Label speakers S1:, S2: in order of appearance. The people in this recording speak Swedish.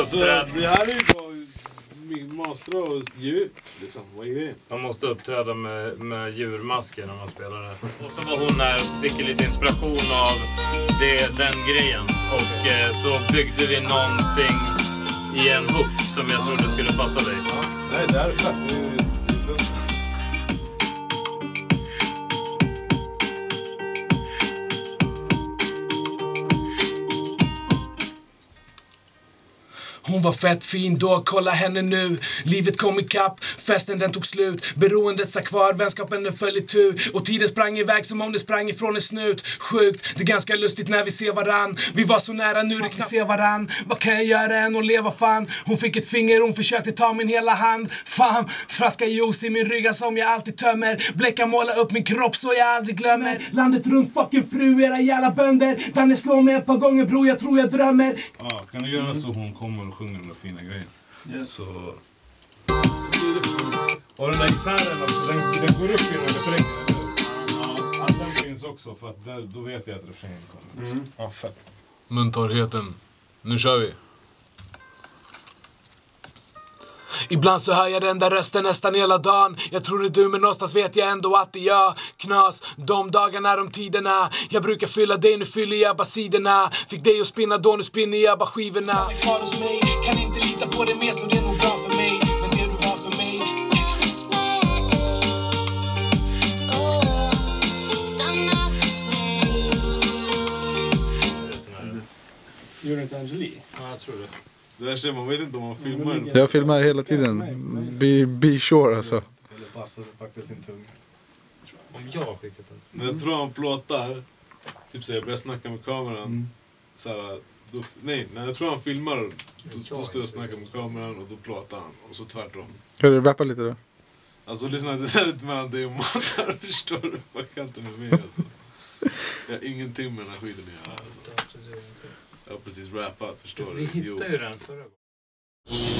S1: uppträda.
S2: Det här är ju bara mastra och djur, liksom. Vad är det?
S1: Man måste uppträda med djurmasker när man spelar det. Och så var hon här och fick lite inspiration av den grejen. Och så byggde vi någonting i en hook som jag trodde skulle passa dig.
S2: Ja, nej, det här är fett. Det är
S3: Hon var fett fin då, kolla henne nu. Livet kom i kapp, festen den tog slut. Beroendet sa kvar, vänskapen den föll i tur. Och tiden sprang iväg som om det sprang ifrån en snut. Sjukt, det är ganska lustigt när vi ser varann. Vi var så nära nu, det knappt se varann. Vad kan jag göra än och leva fan? Hon fick ett finger, hon försökte ta min hela hand. Fan, flaska juice i min rygga som jag alltid tömmer. Bläcka måla upp min kropp så jag aldrig glömmer. Landet runt, fucking fru, era jävla bönder. Danne slår mig ett par gånger bror, jag tror jag drömmer.
S2: Ja, kan du göra så hon kommer och sjunger de fina grejer? Yes. Så och den där gitarren också, den går upp i den refrängen. Ja, den finns också för att då vet jag att refrängen kommer. Ja, fett.
S3: Muntorrheten. Nu kör vi. Ibland så hör jag den där rösten nästan hela dagen. Jag tror det är du, men någonstans vet jag ändå att det är jag. Knas, de dagarna, de tiderna. Jag brukar fylla dig, nu fyller jag bara sidorna. Fick dig att spinna då, nu spinner jag bara skivorna. Kan inte lita på det mer så det är nog bra för mig. Men det du har för mig.
S4: Gör det inte Angeli?
S1: Ja, jag tror det.
S2: Det där ser man vet inte om man filmar.
S5: Jag filmar hela tiden. Be sure alltså.
S6: Eller passade faktiskt sin tunga.
S1: Om jag har skickat den.
S2: Men jag tror han plåtar. Typ så jag börjar snacka med kameran. Så här, när jag tror han filmar. Då står jag och snackar med kameran och då plåtar han. Och så tvärtom.
S5: Kan du rappa lite då?
S2: Alltså lyssna, det där är inte mellan dig och Matar. Förstår du? Fucka inte med mig alltså. Jag har ingenting med den här skiten att göra alltså. Jag har precis rappat, förstår du?
S1: Vi hittade ju den förra gången.